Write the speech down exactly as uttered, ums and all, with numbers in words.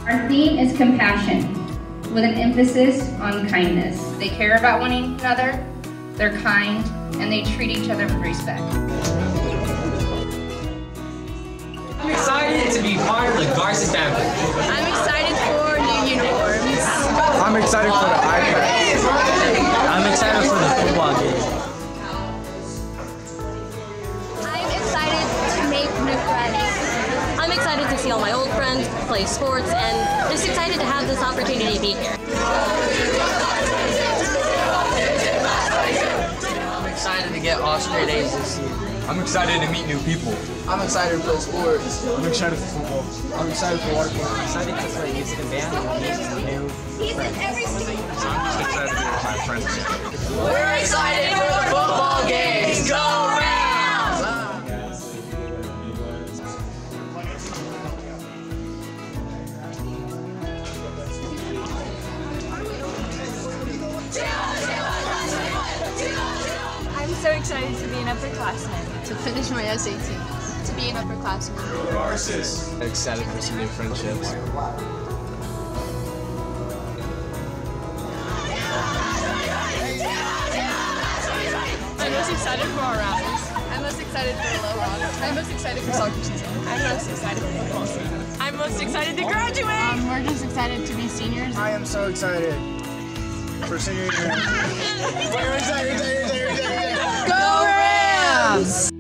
Our theme is compassion, with an emphasis on kindness. They care about one another, they're kind, and they treat each other with respect. I'm excited to be part of the Garza family. I'm excited for new uniforms. I'm excited for the iPad. I'm excited for the football game. I'm excited to make new friends. I'm excited to see all my old friends, play sports, and just excited to have this opportunity to be here. I'm excited to get all straight A's this year. I'm excited to meet new people. I'm excited to play sports. I'm excited for football. I'm excited for water polo. I'm excited to play music and band and meet new friends. I'm just excited to be with my friends. We're excited for the football games. Go Rams! I'm so excited to be an upperclassman. To finish my S A T. To be an upperclassman. I'm excited for some new friendships. I'm most excited for our rallies. I'm most excited for Aloha. I'm most excited for soccer season. I'm most excited for football season. I'm most excited to graduate. Um, we're just excited to be seniors. I am so excited for senior year. We're excited, excited, excited, excited. Go Rams!